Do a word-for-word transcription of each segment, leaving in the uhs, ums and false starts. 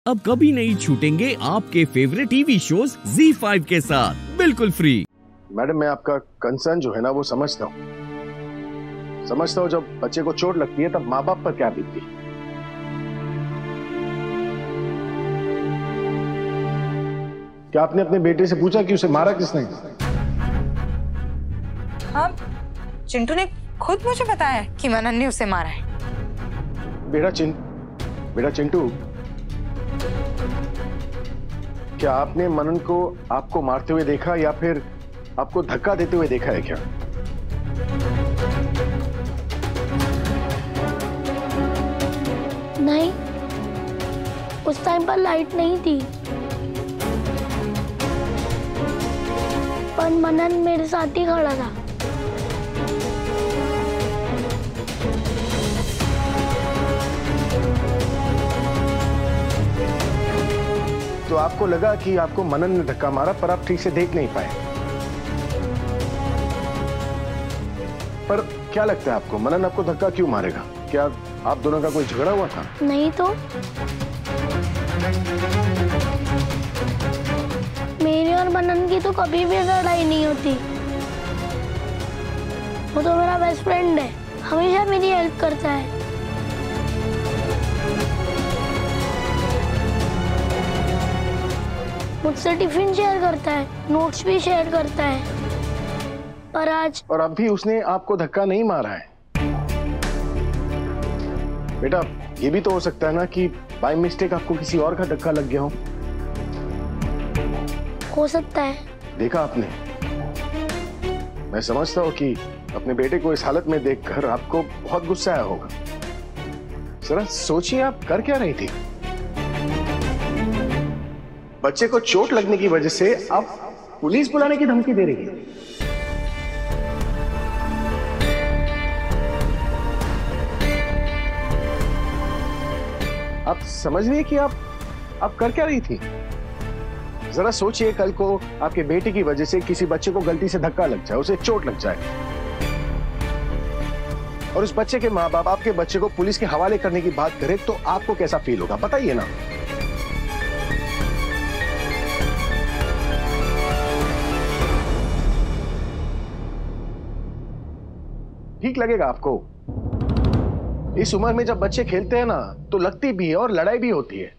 अब कभी नहीं छूटेंगे आपके favourite TV shows Zee five के साथ बिल्कुल फ्री। मैडम, मैं आपका कंसर्न जो है ना वो समझता हूँ समझता हूँ जब बच्चे को चोट लगती है तब माँ बाप पर क्या बीतती है। क्या आपने अपने बेटे से पूछा कि उसे मारा किसने? हाँ, चिंटू ने खुद मुझे बताया कि मनन ने उसे मारा है। बेटा चिं बेटा चिंटू, क्या आपने मनन को आपको मारते हुए देखा या फिर आपको धक्का देते हुए देखा है क्या? नहीं, उस टाइम पर लाइट नहीं थी, पर मनन मेरे साथ ही खड़ा था। तो आपको लगा कि आपको मनन ने धक्का मारा पर आप ठीक से देख नहीं पाए। पर क्या लगता है आपको, मनन आपको धक्का क्यों मारेगा? क्या आप दोनों का कोई झगड़ा हुआ था? नहीं तो मेरी और मनन की तो कभी भी लड़ाई नहीं होती। वो तो मेरा बेस्ट फ्रेंड है, हमेशा मेरी हेल्प करता है। मुझसे टिफिन शेयर करता है, नोट्स भी शेयर करता है। पर आज और अब भी उसने आपको धक्का नहीं मारा है। बेटा, ये भी तो हो सकता है ना कि बाय मिस्टेक आपको किसी और का धक्का लग गया हो। हो सकता है। देखा आपने, मैं समझता हूँ कि अपने बेटे को इस हालत में देखकर आपको बहुत गुस्सा आया होगा। जरा सोचिए, आप कर क्या रही थी? बच्चे को चोट लगने की वजह से आप पुलिस बुलाने की धमकी दे रही है। आप समझ रही है कि आप आप कर क्या रही थी? जरा सोचिए, कल को आपके बेटे की वजह से किसी बच्चे को गलती से धक्का लग जाए, उसे चोट लग जाए और उस बच्चे के माँ बाप आपके बच्चे को पुलिस के हवाले करने की बात करें तो आपको कैसा फील होगा, बताइए ना। ठीक लगेगा आपको? इस उम्र में जब बच्चे खेलते हैं ना तो लगती भी है और लड़ाई भी होती है।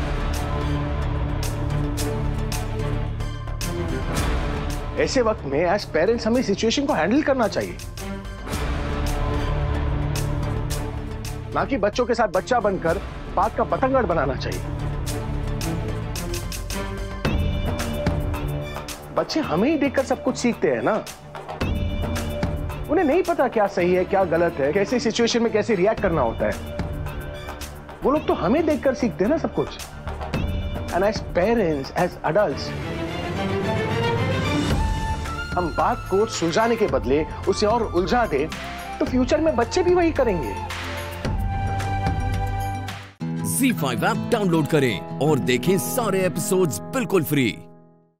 ऐसे वक्त में एज पेरेंट्स हमें सिचुएशन को हैंडल करना चाहिए, ना कि बच्चों के साथ बच्चा बनकर बात का पतंगड़ बनाना चाहिए। बच्चे हमें ही देखकर सब कुछ सीखते हैं ना। उन्हें नहीं पता क्या सही है क्या गलत है, कैसे सिचुएशन में कैसे रिएक्ट करना होता है। वो लोग तो हमें देखकर सीखते हैं ना सब कुछ। And as parents, as adults, हम बात को सुलझाने के बदले उसे और उलझा दे तो फ्यूचर में बच्चे भी वही करेंगे। ज़ी फाइव ऐप डाउनलोड करें और देखें सारे एपिसोड्स बिल्कुल फ्री।